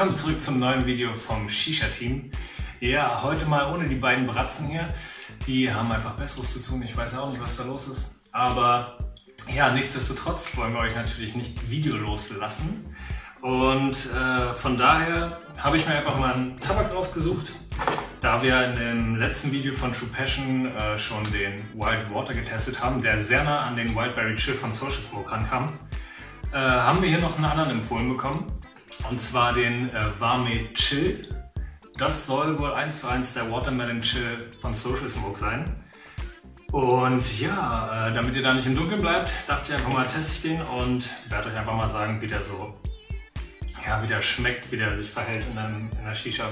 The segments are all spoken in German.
Willkommen zurück zum neuen Video vom Shisha-Team. Ja, heute mal ohne die beiden Bratzen hier. Die haben einfach Besseres zu tun. Ich weiß auch nicht, was da los ist. Aber ja, nichtsdestotrotz wollen wir euch natürlich nicht videolos lassen. Und von daher habe ich mir einfach mal einen Tabak rausgesucht. Da wir in dem letzten Video von True Passion schon den Wild Water getestet haben, der sehr nah an den Wildberry Chill von Social Smoke rankam, haben wir hier noch einen anderen empfohlen bekommen. Und zwar den Warme Chill. Das soll wohl 1:1 der Watermelon Chill von Social Smoke sein. Und ja, damit ihr da nicht im Dunkeln bleibt, dachte ich einfach mal, teste ich den und werde euch einfach mal sagen, wie der so, ja, wie der schmeckt, wie der sich verhält in der Shisha.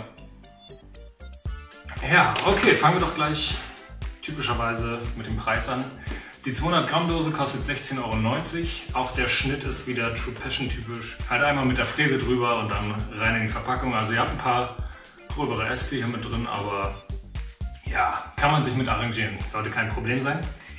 Ja, okay, fangen wir doch gleich typischerweise mit dem Preis an. Die 200 Gramm Dose kostet 16,90 €. Auch der Schnitt ist wieder True Passion typisch. Halt einmal mit der Fräse drüber und dann rein in die Verpackung. Also ihr habt ein paar gröbere Äste hier mit drin, aber ja, kann man sich mit arrangieren. Sollte kein Problem sein.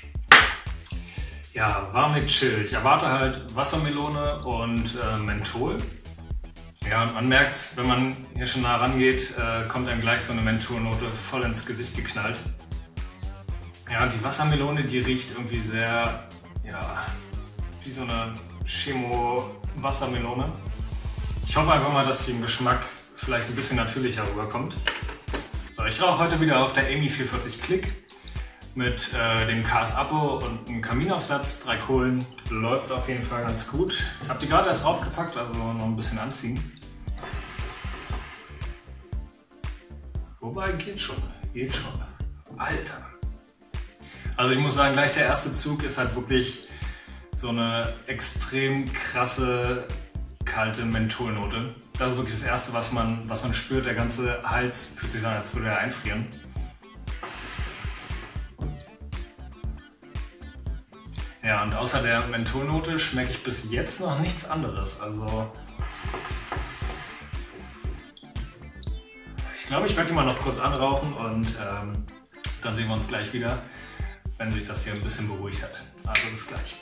Ja, Warme Chill. Ich erwarte halt Wassermelone und Menthol. Ja, man merkt, wenn man hier schon nah rangeht, kommt einem gleich so eine Mentholnote voll ins Gesicht geknallt. Ja, die Wassermelone, die riecht irgendwie sehr, ja, wie so eine Chemo-Wassermelone. Ich hoffe einfach mal, dass die im Geschmack vielleicht ein bisschen natürlicher rüberkommt. So, ich rauche heute wieder auf der Amy 440 Click mit dem KS Apo und einem Kaminaufsatz, 3 Kohlen. Läuft auf jeden Fall ganz gut. Ich habe die gerade erst draufgepackt, also noch ein bisschen anziehen. Wobei, geht schon. Alter. Also ich muss sagen, gleich der erste Zug ist halt wirklich so eine extrem krasse, kalte Mentholnote. Das ist wirklich das Erste, was man spürt. Der ganze Hals fühlt sich so an, als würde er einfrieren. Ja, und außer der Mentholnote schmecke ich bis jetzt noch nichts anderes. Also ich glaube, ich werde die mal noch kurz anrauchen und dann sehen wir uns gleich wieder, wenn sich das hier ein bisschen beruhigt hat. Also bis gleich.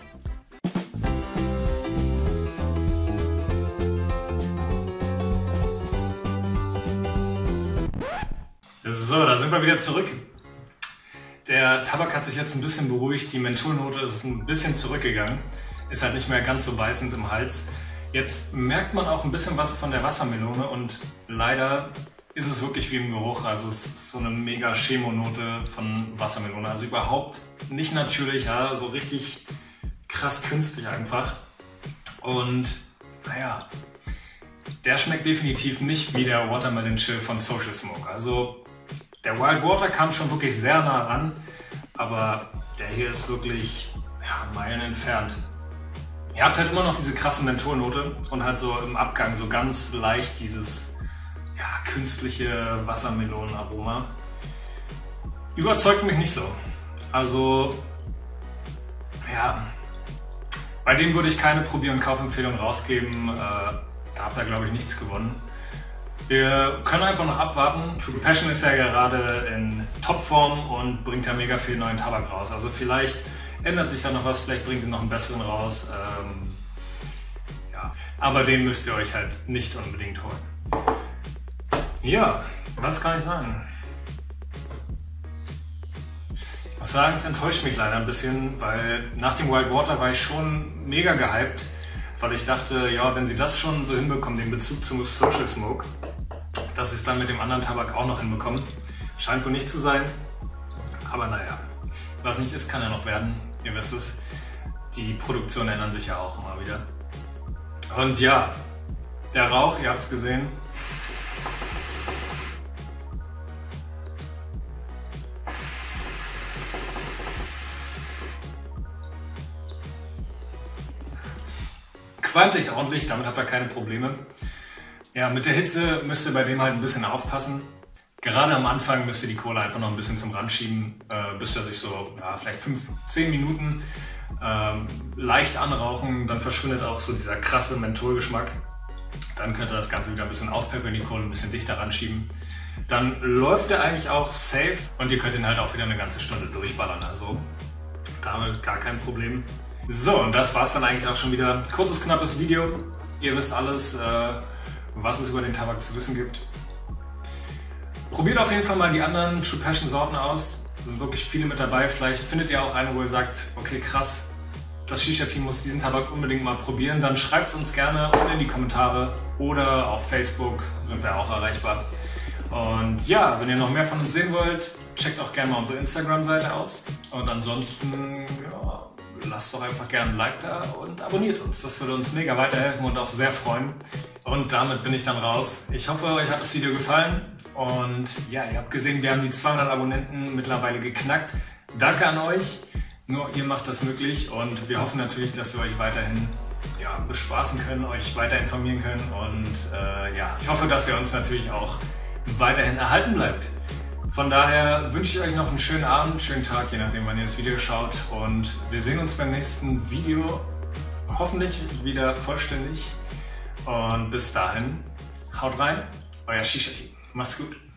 So, da sind wir wieder zurück. Der Tabak hat sich jetzt ein bisschen beruhigt, die Mentholnote ist ein bisschen zurückgegangen, ist halt nicht mehr ganz so beißend im Hals. Jetzt merkt man auch ein bisschen was von der Wassermelone und leider ist es wirklich wie im Geruch, also es ist so eine mega Chemonote von Wassermelone, also überhaupt nicht natürlich, ja, so richtig krass künstlich einfach. Und naja, der schmeckt definitiv nicht wie der Watermelon Chill von Social Smoke. Also der Wild Water kam schon wirklich sehr nah ran, aber der hier ist wirklich, ja, Meilen entfernt. Ihr habt halt immer noch diese krasse Mentholnote und halt so im Abgang so ganz leicht dieses, ja, künstliche Wassermelonenaroma. Überzeugt mich nicht so. Also, ja, bei dem würde ich keine Probier- und Kaufempfehlung rausgeben. Da habt ihr, glaube ich, nichts gewonnen. Wir können einfach noch abwarten. True Passion ist ja gerade in Topform und bringt ja mega viel neuen Tabak raus. Also vielleicht ändert sich da noch was, vielleicht bringen sie noch einen besseren raus. Ja. Aber den müsst ihr euch halt nicht unbedingt holen. Ja, was kann ich sagen? Ich muss sagen, es enttäuscht mich leider ein bisschen, weil nach dem Wild Water war ich schon mega gehypt, weil ich dachte, ja, wenn sie das schon so hinbekommen, den Bezug zum Social Smoke, dass sie es dann mit dem anderen Tabak auch noch hinbekommen. Scheint wohl nicht zu sein, aber naja, was nicht ist, kann ja noch werden, ihr wisst es. Die Produktionen ändern sich ja auch immer wieder. Und ja, der Rauch, ihr habt es gesehen. Qualmt echt ordentlich, damit habt ihr keine Probleme. Ja, mit der Hitze müsst ihr bei dem halt ein bisschen aufpassen. Gerade am Anfang müsst ihr die Kohle einfach noch ein bisschen zum Rand schieben, bis er sich so, ja, vielleicht 5-10 Minuten leicht anrauchen. Dann verschwindet auch so dieser krasse Mentholgeschmack. Dann könnt ihr das Ganze wieder ein bisschen aufpeppeln, die Kohle ein bisschen dichter ranschieben. Dann läuft er eigentlich auch safe und ihr könnt ihn halt auch wieder eine ganze Stunde durchballern. Also damit gar kein Problem. So, und das war es dann eigentlich auch schon wieder. Kurzes, knappes Video. Ihr wisst alles. was es über den Tabak zu wissen gibt. Probiert auf jeden Fall mal die anderen True Passion Sorten aus. Es sind wirklich viele mit dabei. Vielleicht findet ihr auch eine, wo ihr sagt, okay krass, das Shisha-Team muss diesen Tabak unbedingt mal probieren. Dann schreibt es uns gerne unten in die Kommentare oder auf Facebook sind wir auch erreichbar. Und ja, wenn ihr noch mehr von uns sehen wollt, checkt auch gerne mal unsere Instagram-Seite aus. Und ansonsten, ja, lasst doch einfach gerne ein Like da und abonniert uns. Das würde uns mega weiterhelfen und auch sehr freuen. Und damit bin ich dann raus. Ich hoffe, euch hat das Video gefallen. Und ja, ihr habt gesehen, wir haben die 200 Abonnenten mittlerweile geknackt. Danke an euch. Nur ihr macht das möglich und wir hoffen natürlich, dass wir euch weiterhin bespaßen können, euch weiter informieren können. Und ja, ich hoffe, dass ihr uns natürlich auch weiterhin erhalten bleibt. Von daher wünsche ich euch noch einen schönen Abend, schönen Tag, je nachdem, wann ihr das Video schaut. Und wir sehen uns beim nächsten Video hoffentlich wieder vollständig. Und bis dahin, haut rein, euer Shisha-Team. Macht's gut.